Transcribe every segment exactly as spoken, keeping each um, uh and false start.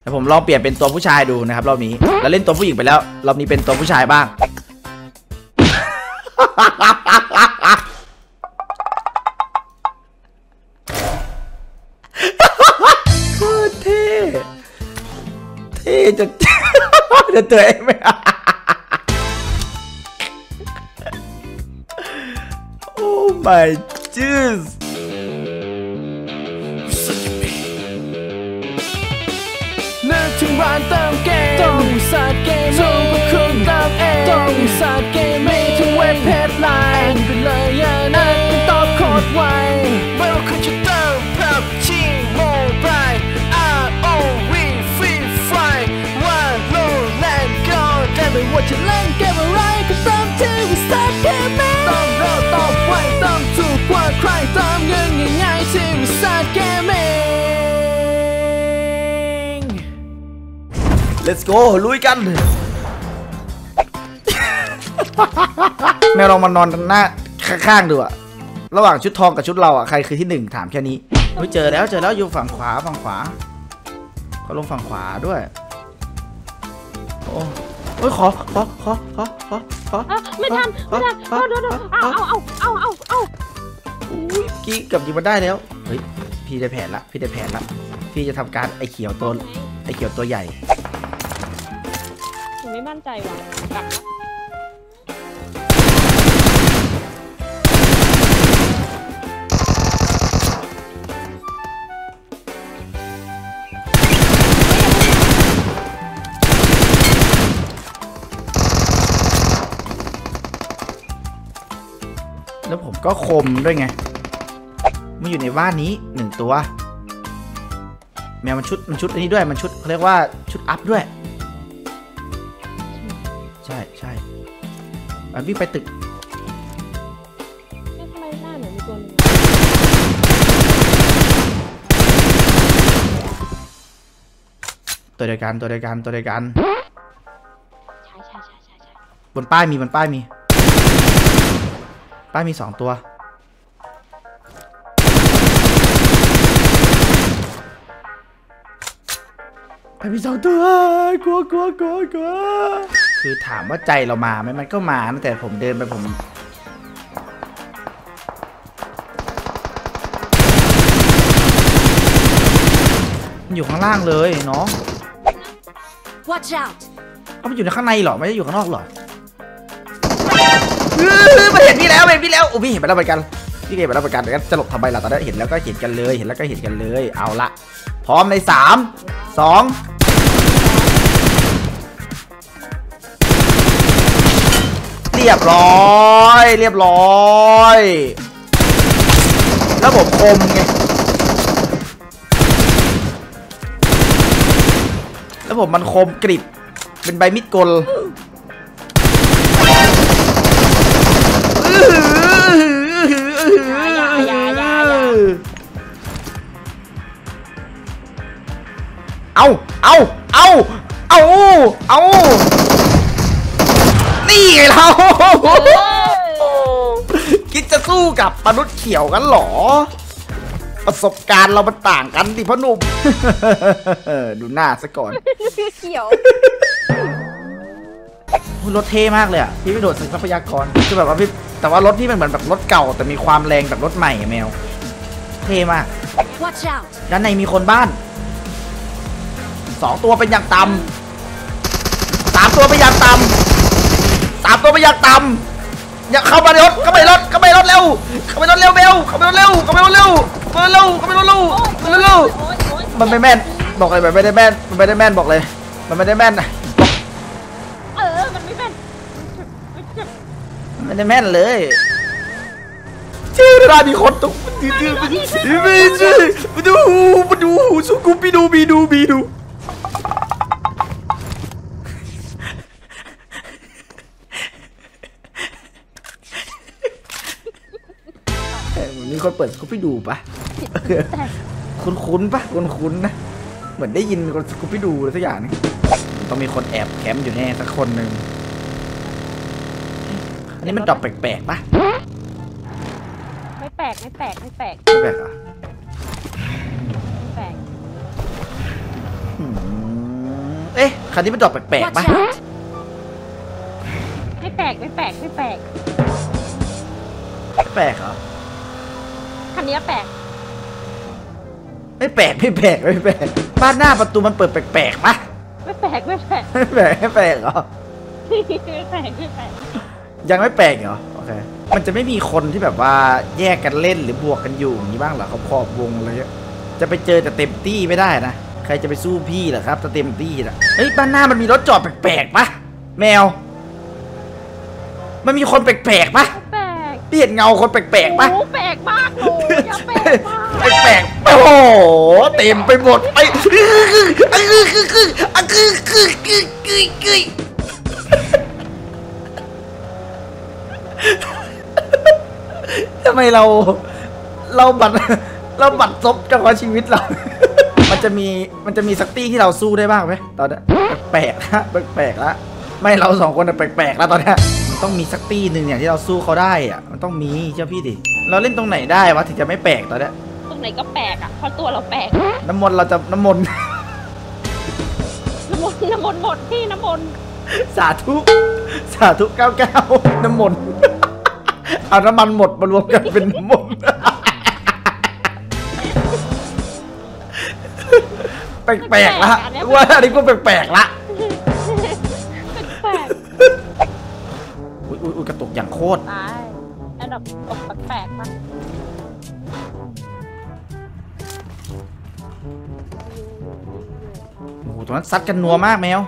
แต่ผมลองเปลี่ยนเป็นตัวผู้ชายดูนะครับรอบนี้แล้วเล่นตัวผู้หญิงไปแล้วรอบนี้เป็นตัวผู้ชายบ้างเท่เท่จะจะเตยไหมโอ้ my jeez นึกถึงร้านเติมเกมต้องสาเกมสู้กับคุณเติมเองต้องสาเกมมีทุกเว็บเพจไลน์ไปเลยอย่านัดตอบโคตรไวไม่ว่าคุณจะเติมพับจีโมบาย อาร์ โอ วี Free Fire ว่าโลแลนด์ก็ได้ไม่ว่าจะเล่นเกมอะไรก็เติมที่วิสาเกมต้องรอตอบไวต้องถูกกว่าใครเติมเงินง่ายๆที่วิสาเกม Let's go ลุยกันแมวลองมานอนหน้าข้างๆดูอะระหว่างชุดทองกับชุดเราอะใครคือที่หนึ่งถามแค่นี้เฮ้ยเจอแล้วเจอแล้วอยู่ฝั่งขวาฝั่งขวาเขาลงฝั่งขวาด้วยโอ้เฮ้ยขอขอขอขอขอขอไม่ทันไม่ทันเอาเอาเอาเอาเอาเอาเอาอุ้ยกี้กับยิงมันได้แล้วเฮ้ยพี่ได้แผนละพี่ได้แผนละพี่จะทำการไอเขียวตัวไอเขียวตัวใหญ่ไม่มั่นใจว่ะแล้วผมก็คมด้วยไงมันอยู่ในบ้านนี้หนึ่งตัวแมวมันชุดมันชุดอันนี้ด้วยมันชุดเขาเรียกว่าชุดอัพด้วยใช่ใช่มันวิ่งไปตึกทำไมหน้าเหมือนมีตัวนึงตัวเดียวกันตัวเดียวกันตัวเดียวกันใช่ใช่ใช่ใช่ใช่บนป้ายมีบนป้ายมีป้ายมีสองตัวป้ายมีสองตัวกลัวกลัวกลัวกลัวคือถามว่าใจเรามาไหมมันก็มาแต่ผมเดินไปผมมันอยู่ข้างล่างเลยน้อง Watch out เอามันอยู่ในข้างในหรอไม่ได้อยู่ข้างนอกหรอมาเห็นพี่แล้วเห็นพี่แล้วโอ้พี่เห็นไปแล้วเหมือนกันพี่เห็นไปแล้วเหมือนกันแต่จะหลบทำไมล่ะตอนนั้นเห็นแล้วก็เห็นกันเลยเห็นแล้วก็เห็นกันเลยเอาละพร้อมในสามสองเรียบร้อยเรียบร้อยแล้วผมคมไงแล้วผมมันคมกริบเป็นใบมีดกลเอาเอาเอาเอาเอานี่ไงเราคิดจะสู้กับมนุษย์เขียวกันหรอประสบการณ์เรามันต่างกันดิพ่อหนุ่มดูหน้าซะก่อนเขียวรถเท่มากเลยอ่ะพี่ไม่โดดทรัพยากรคือแบบว่าพี่แต่ว่ารถที่มันเหมือนแบบรถเก่าแต่มีความแรงแบบรถใหม่แมวเท่มากด้านในมีคนบ้านสองตัวเป็นอย่างต่ำสามตัวเป็นอย่างต่ำสามตัวเป็นอย่างต่ำอย่าเข้ามาในรถเข้าไปรถเข้าไปรถเร็วเข้าไปรถเร็วเบลเข้าไปรถเร็วเข้าไปรถเร็วเข้าไปรถเร็วเข้าไปรถเร็วเข้าไปรถเร็วมันไม่แม่นบอกเลยมันไม่ได้แม่นมันไม่ได้แม่นบอกเลยมันไม่ได้แม่นนะเออมันไม่แม่นมันไม่ได้แม่นเลยชื่อร้านมีคนตุ๊กดื้อดื้อไม่ใช่มาดูมาดูสุกุบิดูบีดูบีดูมีคนเปิดสกูปปี้ดูปะคุ้นๆปะคุ้นๆนะเหมือนได้ยินคนสกูปปี้ดูอะไรสักอย่างนึงต้องมีคนแอบแคมป์อยู่แน่สักคนหนึ่งอันนี้มันดอกแปลกๆปะไม่แปลกไม่แปลกไม่แปลกไม่แปลกอ่ะไม่แปลกเอ๊ะคันนี้มันดรอปแปลกๆ Watch ปะ out! ไม่แปลกไม่แปลกไม่แปลกแปลกเหรอคันนี้แปลกไม่แปลกไม่แปลกไม่แปลกบ้านหน้าประตูมันเปิดแปลกๆปะไม่แปลกไม่แปลกไม่แปลกไม่แปลกเหรอไม่แปลกไม่แปลกยังไม่แปลกเหรอโอเคมันจะไม่มีคนที่แบบว่าแยกกันเล่นหรือบวกกันอยู่อย่างนี้บ้างเหรอเขาขอบวงอะไรเงี้ยจะไปเจอแต่เต็มตี้ไม่ได้นะใครจะไปสู้พี่เหรอครับถ้าเต็มตี้นะเฮ้ยบ้านหน้ามันมีรถจอดแปลกๆปะแมว มันมีคนแปลกๆปะแปลกพี่เห็นเงาคนแปลกๆปะโอ้แปลกมากโอ้อย่าแปลกมากแปลกๆโอ้โหเต็มไปหมดไปทำไมเราเราบัตรเราบัตรซบจังวะชีวิตเรา มันจะมีมันจะมีสักตี้ที่เราสู้ได้บ้างไหมตอนนี้แปลกๆนะแปลกๆแล้วไม่เราสองคนแปลกๆแล้วตอนนี้ต้องมีสักตี้หนึ่งเนี่ยที่เราสู้เขาได้อะมันต้องมีเชื่อพี่ดิเราเล่นตรงไหนได้วะถึงจะไม่แปลกตอนนี้ตรงไหนก็แปลกอ่ะเพราะตัวเราแปลกน้ำมนต์เราจะน้ำมนต์น้ำมนต์น้ำมนต์หมดพี่น้ำมนต์สาธุสาธุเก้าเก้าน้ำมนต์ เอาน้ำมันหมดมารวมกันเป็นน้ำมนต์ แปลกๆละว่าอันนี้ก็แปลกๆละแปลกอุ้ยอุ้ยกระตุกอย่างโคตรตายอันดับตกแปลกๆมากโอ้โหตรงนั้นซัดกันนัวมากแมว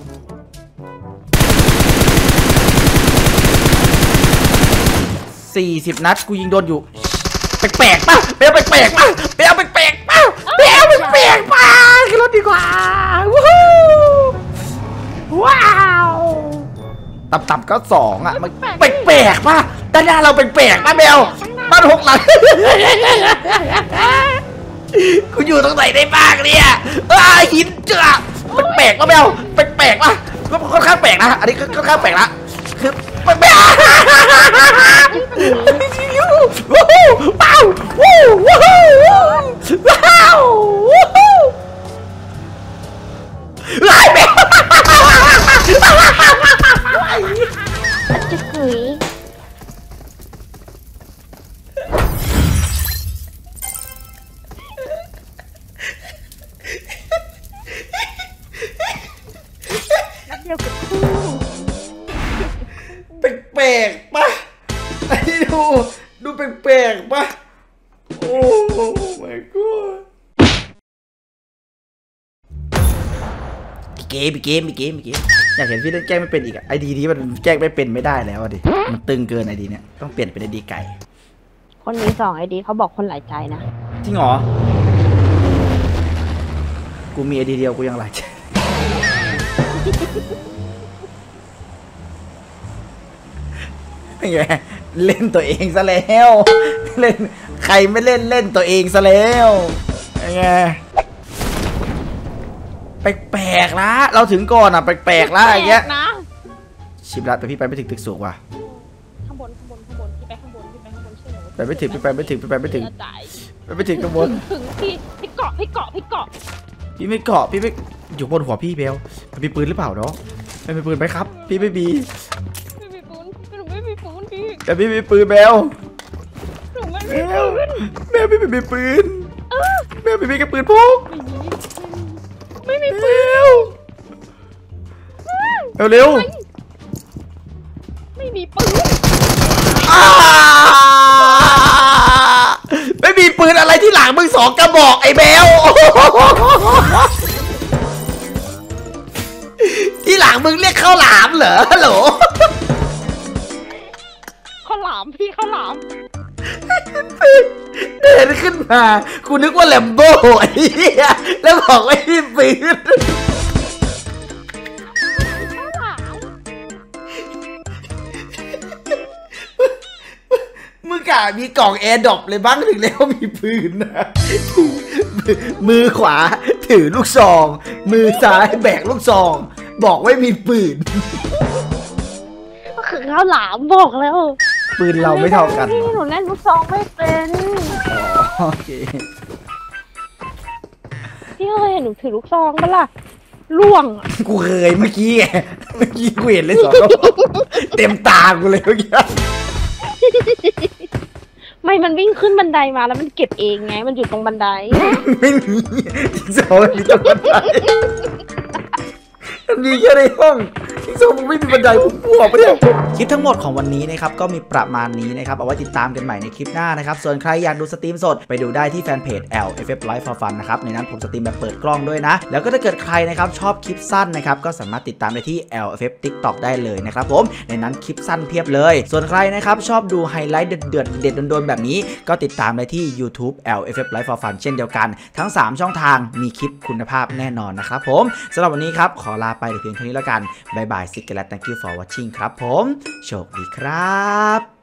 สี่สิบนัดกูยิงโดนอยู่แปลกๆป่ะเบลแปลกๆป่ะเบลแปลกๆป่ะเบลแปลกๆป่ะขึ้นรถดีกว่าว้าวต่ำๆก็สองอ่ะมันแปลกๆป่ะด้านหน้าเราแปลกๆป่ะเบลบ้านหกหลัง กูอยู่ตรงไหนได้บ้างเนี่ยอ้าหินเจือแปลกๆป่ะเบลแปลกๆป่ะก็ค่อนข้างแปลกนะอันนี้ค่อนข้างแปลกละคือแปลกๆว้าวว้าวว้าวไล่แมวจะกุยนัดเดียวกับคู่แปลกๆป่ะไอ้ดูดูแปลกๆป่ะโอ้ my god เกมเกมเกมเกมอยากเห็นพี่เล่นแกล้งไม่เป็นอีกอะไอดีนี้มันแกล้งไม่เป็นไม่ได้แล้วดิมันตึงเกินไอดีเนี่ยต้องเปลี่ยนเป็นไอดีไก่คนมีสองไอดีเขาบอกคนหลายใจนะจริงเหรอกูมีไอดีเดียวกูยังหลายใจเป็นไงเล่นตัวเองซะแล้วเล่นใครไม่เล่นเล่นตัวเองซะแล้วเป็นไงแปลกๆละเราถึงก่อนอ่ะแปลกๆละอย่างเงี้ยนะชิบละแต่พี่ไปไม่ถึงตึกสูงว่ะข้างบนข้างบนข้างบนพี่ไปข้างบนพี่ไปข้างบนเชื่อหนูไปไม่ถึงพี่ไปไม่ถึงพี่ไปไม่ถึงใจไปไม่ถึงข้างบนถึงพี่พี่เกาะพี่เกาะพี่เกาะพี่ไม่เกาะพี่ไม่อยู่บนหัวพี่เบลมันมีปืนหรือเปล่าเนาะไม่มีปืนไหมครับพี่ไม่มีไม่มีปูนหนูไม่มีปูนพี่แต่พี่มีปืนเบลหนูไม่แมมีวปูนแมวพี่ไม่มีปืนแมวพี่มีแค่ปืนพกไม่มีแมวเร็วเร็วไม่มีปืนอ่าไม่มีปืนอะไรที่หลังมึงสองกระบอกไอ้แมวที่หลังมึงเรียกข้าวหลามเหรอฮัลโหลข้าวหลามพี่ข้าวหลามเดินขึ้นมากูนึกว่าแลมโบ้ไอ้เหี้ยแล้วบอกว่าไม่มีปืนข้าวหลามมึงกะมีกล่องแอร์ดรอปเลยบ้างถึงแล้วมีปืนนะมือขวาถือลูกซองมือซ้ายแบกลูกซองบอกว่ามีปืนก็คือข้าวหลามบอกแล้วปืนเราไม่เท่ากันพี่หนูเล่นลูกซองไม่เป็นโอเคพี่เคยเห็นหนูถือลูกซองปะล่ะล่วงกูเคยเมื่อกี้ไงเมื่อกี้กูเห็นเลยสองเต็มตากูเลยเมื่อกี้ไม่มันวิ่งขึ้นบันไดมาแล้วมันเก็บเองไงมันอยู่ตรงบันไดไม่มีจิ๊กซอว์มันมีตรงบันไดมันมีแค่ในห้องจิ๊กซอว์มึงไม่มีบันไดผมบวกไปเนี่ยคลิปทั้งหมดของวันนี้นะครับก็มีประมาณนี้นะครับเอาไว้ติดตามกันใหม่ในคลิปหน้านะครับส่วนใครอยากดูสตรีมสดไปดูได้ที่แฟนเพจ แอล เอฟ เอฟ Live for Fun นะครับในนั้นผมสตรีมแบบเปิดกล้องด้วยนะแล้วก็ถ้าเกิดใครนะครับชอบคลิปสั้นนะครับก็สามารถติดตามได้ที่ แอล เอฟ เอฟ TikTok ได้เลยนะครับผมในนั้นคลิปสั้นเพียบเลยส่วนใครนะครับชอบดูไฮไลท์เดือดๆเด็ดๆโดนๆแบบนี้ก็ติดตามได้ที่ YouTube แอล เอฟ เอฟ Live for Fun เช่นเดียวกันทั้งสามช่องทางมีคลิปคุณภาพแน่นอนนะครับผมสำหรับวันนี้ครับขอลาไปแต่เพียงเท่านี้แล้วกันบายบายซิกเกอร์และ thank you for watching ครับผมโชคดีครับ